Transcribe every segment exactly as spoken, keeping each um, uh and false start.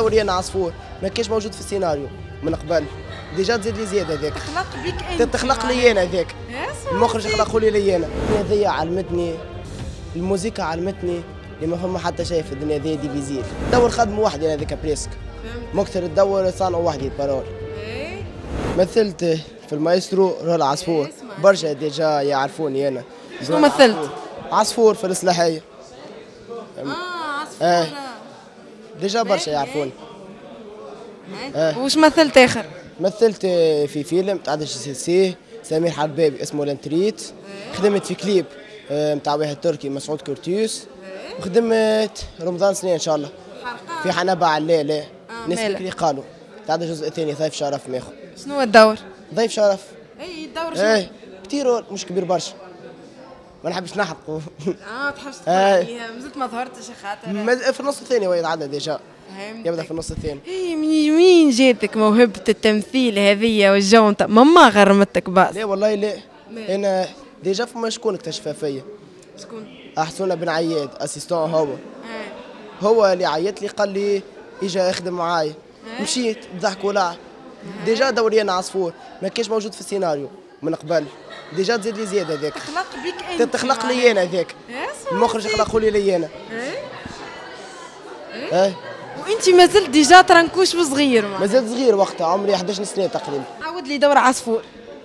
دورينا عصفور ما كاش موجود في السيناريو من قبل. ديجا تزيد لي زياده هذاك. تخلق بيك انت. تخلق لي انا هذاك. المخرج خلقوا لي لي انا. الدنيا ذي علمتني، الموسيقى علمتني اللي ما فما حتى شيء في الدنيا ذي ديفيزيل. دور خدمه وحدي هذيك بريسك. مكثر تدور صانعوا وحدي البارول. ايه مثلت في المايسترو رول عصفور. برشا ديجا يعرفوني انا. شنو مثلت؟ عصفور في الإصلاحية. اه عصفور. آه. ديجا برشا يعرفوني. آه. وش مثلت اخر؟ مثلت في فيلم تاع دي سي سي سمير حربابي اسمه لانتريت. خدمت في كليب نتاع واحد تركي مسعود كورتيوس. وخدمت رمضان سنين ان شاء الله في حنبع عليه. لا ناس اللي قالوا تاع الجزء الثاني ضيف شرف ماخذ. شنو الدور؟ ضيف شرف. اي الدور شنو؟ ايه كثير مش كبير برشا. ما نحبش نحرقه. اه تحبش تقول عليها مازلت ما ظهرتش خاطر في النص الثاني هو يتعدى ديجا. يبدا في النص الثاني. اي من وين جاتك موهبة التمثيل هذيا والجو نتاع ماما غرمتك باس؟ لا والله لا. انا ديجا فما شكون اكتشفها فيا؟ شكون؟ احسن بن عياد اسيستون هو. هو اللي عيط لي قال لي اجا يخدم معايا. مشيت ضحك ولعب. ديجا دورينا عصفور ما كاش موجود في السيناريو من قبل. ديجا تزيد لي زياده هذاك. تخلق بيك انت. تخلق لي انا هذاك. المخرج خلقوا لي لي انا. ايه ايه وانت مازلت ديجا ترنكوش وصغير. مازلت صغير وقتها عمري احد عشر سنه تقريبا. عاود لي دور عصفور.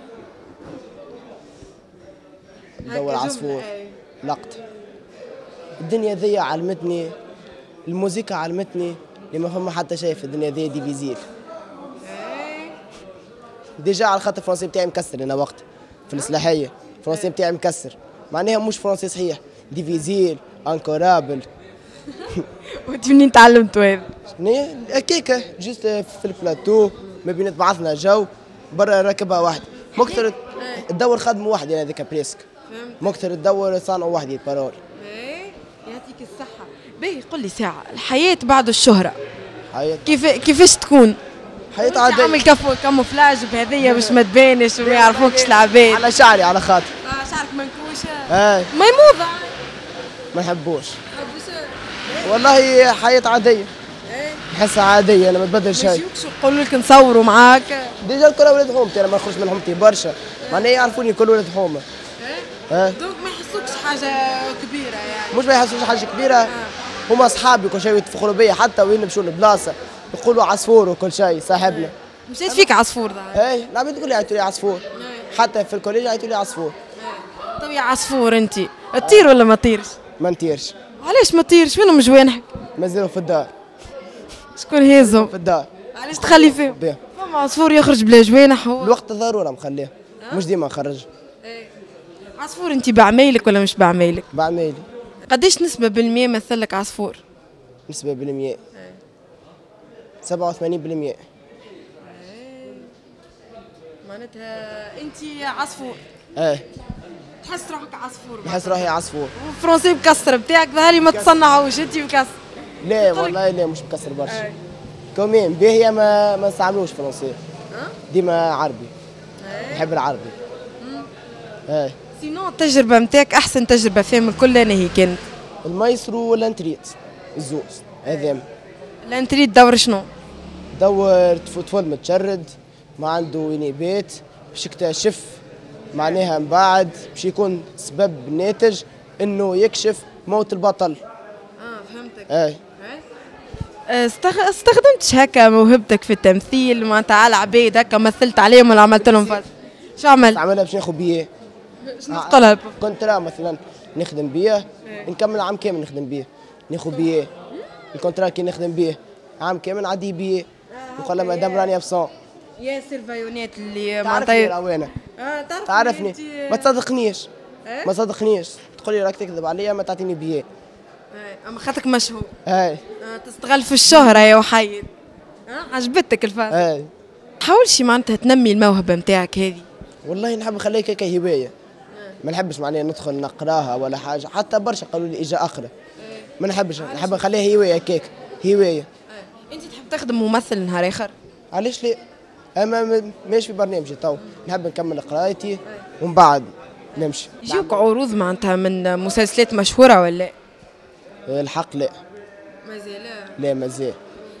دور عصفور. لقط. الدنيا ذي علمتني، الموسيقى علمتني اللي ما فما حتى شيء في الدنيا ذي ديفيزيل. ديجا على خاطر الفرنسي بتاعي مكسر انا وقت في الإصلاحية. الفرنسي بتاعي مكسر معناها مش فرنسي صحيح. ديفيزيل انكورابل. وانت منين تعلمتوا هذا؟ هكاكا جوست في البلاتو ما بين بعضنا جو برا راكبها وحدي. مكثر تدور خدمه وحدي هذيك بريسك. مكثر تدور صانعوا وحدي البارول. ايه يعطيك الصحة. باهي قل لي ساعة الحياة بعد الشهرة. حياة كيف كيفاش تكون؟ حياة عادية. عامل كفو كاموفلاج بهذية باش ما تبانش وما يعرفوكش العباد. على شعري على خاطر. اه شعرك منكوشة. اي ميموضة. ما نحبوش. والله حياة عادية. نحسها عادية أنا ما تبدل شيء. ما يجيوكش يقولوا لك نصوروا معاك. ديجا الكل ولاد حومتي أنا ما نخرج من حومتي برشا. معناها يعرفوني الكل ولاد حومة. ايه دونك ما يحسوكش حاجة كبيرة يعني. مش ما يحسوش حاجة كبيرة. آه. هما أصحابي كل شيء يتفخروا بيا حتى وين نمشوا لبلاصة يقولوا عصفور وكل شيء صاحبنا. مشيت فيك عصفور ده. ايه العباد تقول لي عيطوا لي عصفور. حتى في الكوليج عيطوا لي عصفور. طيب يا عصفور أنت تطير ولا ما تطيرش؟ ما نطيرش. علاش ما تطيرش؟ وينهم جوانحك؟ مازالوا في الدار. شكون هازهم؟ في الدار. علاش تخلي فيهم؟ بيه. فما عصفور يخرج بلا جوانح هو. الوقت ضرورة مخليه. مش ديما نخرج. ايه. عصفور أنت بعمايلك ولا مش بعمايلك؟ بعمايلي. قداش نسبة بالمية مثلك عصفور؟ نسبة بالمية. سبعة وثمانين بالمية. معناتها أنت عصفور. ايه. تحس روحك عصفور. نحس روحي عصفور. والفرنسي مكسر بتاعك ظهري ما تصنعوش أنت مكسر. لا والله لا مش مكسر برشا. كومين باهية ما ما نستعملوش فرنسي. ديما عربي. نحب العربي. ايه. سينو التجربة نتاعك أحسن تجربة فيهم الكل أنا هي كانت؟ المايسترو والانتريت الزوز هذا. الانتريت دور شنو؟ دور طفل متشرد ما عنده وين يبات باش يكتشف معناها من بعد باش يكون سبب ناتج انه يكشف موت البطل. اه فهمتك. اي استخ... استخدمتش هكا موهبتك في التمثيل معناتها على عباد هكا مثلت عليهم ولا عملت لهم فاز؟ شو عملت؟ عملها باش ناخذ بيه. شنو تقولها؟ كونترا مثلا نخدم بيه نكمل عام كامل نخدم بيه ناخذ بيه. الكونترا كي نخدم بيه عام كامل نعدي بيه نقول له مادام راني ابسون. يا سيرفايونات اللي تعرفني راوانا. اه تعرفني ما تصدقنيش. اه؟ ما تصدقنيش تقول لي راك تكذب عليا ما تعطيني بيه. اه اما خاطرك مشهور. اي. اه تستغل في الشهرة يا وحيد. اه عجبتك الفاز. اي. حاولش معناتها تنمي الموهبة نتاعك هذه. والله نحب نخليها هكا هواية. ما نحبش معناها ندخل نقراها ولا حاجة حتى برشا قالوا لي اجا اقرا. ما نحبش نحب نخليها هواية هكاك هواية. انت تحب تخدم ممثل نهار اخر؟ علاش لا؟ اما ماشي في برنامجي تو نحب نكمل قرايتي ومن بعد نمشي. يجيوك عروض معناتها من مسلسلات مشهورة ولا؟ الحق لا. مازال لا مازال.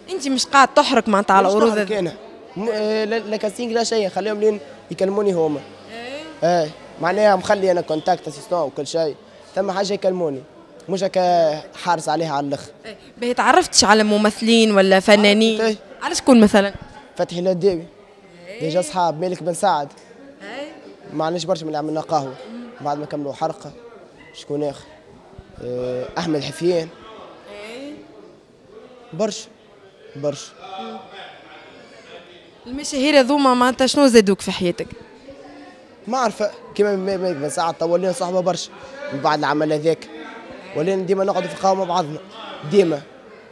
انت مش قاعد تحرك معناتها على عروض هذه. كان لا كاستينغ لا شيء، خليهم لين يكلموني هما. ايه معناها مخلي انا كونتاكت اسيستون وكل شيء، ثم حاجه يكلموني مش هكا حارس عليها على الاخر. باهي تعرفتش على ممثلين ولا فنانين؟ ايه على شكون مثلا؟ فتحي الهداوي ديجا اصحاب، مالك بن سعد ما عندناش برشا من اللي عملنا قهوه بعد ما كملوا حرقه. شكون اخر؟ اه احمد حفيان. برشا برشا. المشاهير هذوما معناتها شنو زادوك في حياتك؟ ما عارفه كيما مالك بن سعد تو ولينا صحبه برشا من بعد العمل هذاك، ولينا ديما نقعدوا في القهوه مع بعضنا ديما.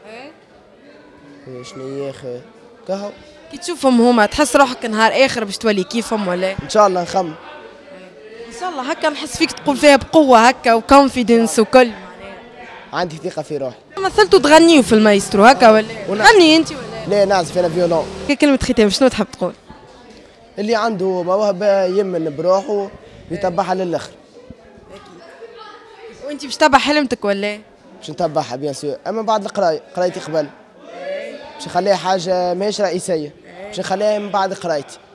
شنو هي اخي كهو كي تشوفهم هما تحس روحك نهار اخر باش تولي كيفهم ولا؟ ان شاء الله نخمم. ان شاء الله هكا نحس فيك تقول فيها بقوه هكا وكونفيدنس وكل. عندي ثقه في روحي. مثلتوا تغنيوا في المايسترو هكا ولا؟ غني انت ولا؟ لا نعزف انا فيولون. كلمه ختام شنو تحب تقول؟ اللي عنده موهبه يمن بروحه يتبعها للاخر. وانت باش تتبع حلمتك ولا؟ باش نتبعها بيان سور، اما بعد القرايه قرايتي قبل باش نخليها حاجه ماهيش رئيسيه، باش نخليها من بعد قرايتي.